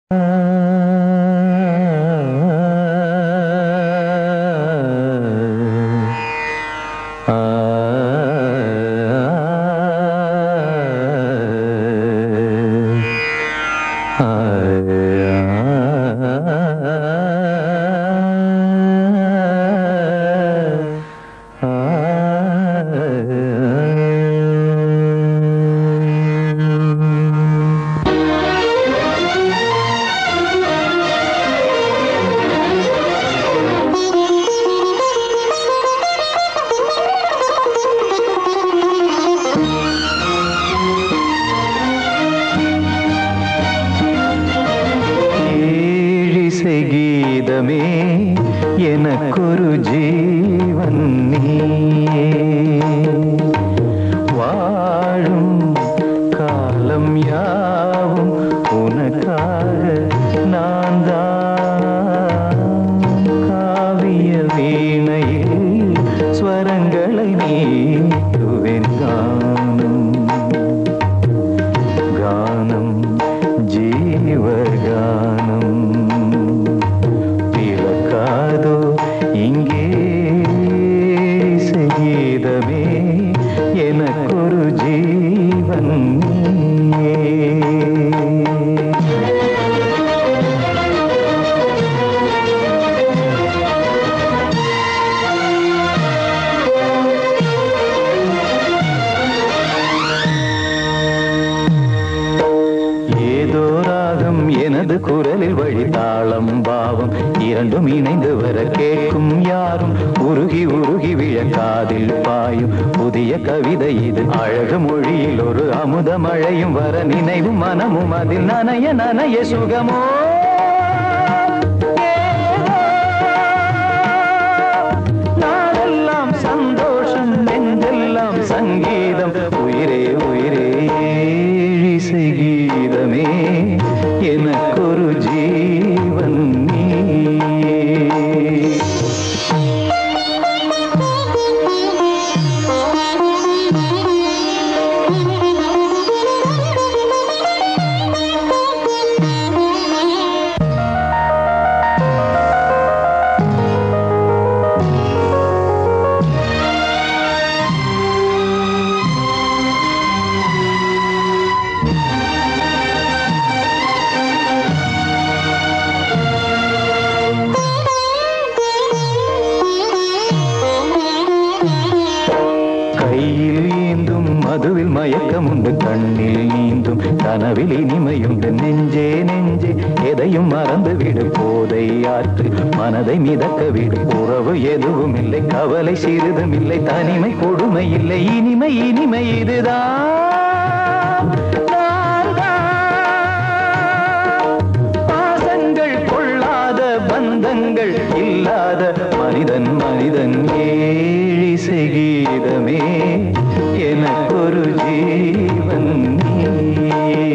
கீதமே எனக்கொரு ஜீவன் நீயே வாழும் காலம் யாவும் உனக்காக நான் தான் காவிய வீணையில் ஸ்வரங்களை நீட்டுவேன் கானம் கானம் ஜீவகானம் இங்கே சங்கீதமே எனக்கொரு ஜீவன் ஏதோ ராகம் எனது குரலில் வழிதாளம் பாவம் இரண்டும் இணைந்து வர கேட்கும் யாரும் உருகி உருகி விழ காதில் பாயும் புதிய கவிதை இது அழகு மொழியில் ஒரு அமுத மழையும் வர நினைவும் மனமும் அதில் நனைய நனைய சுகமோ நாளெல்லாம் சந்தோஷம் நெஞ்செல்லாம் சங்கீதம் உயிரே உயிரே கீதமே எனக்கொரு ஜீவன் கையில் ஏந்தும் மதுவில் மயக்கம் உண்டு கண்ணில் நீந்தும் கனவில் இனிமையுண்டு நெஞ்சே நெஞ்சே எதையும் மறந்து விடு போதை ஆற்று மனதை மிதக்க விடு உறவு எதுவும் இல்லை கவலை சிறிதும் இல்லை தனிமை கொடுமை இல்லை இனிமை இனிமை இதுதான் பாசங்கள் கொள்ளாத பந்தங்கள் இல்லாத மனிதன் மனிதன் கீதமே எனக்கொரு ஜீவன் நீயே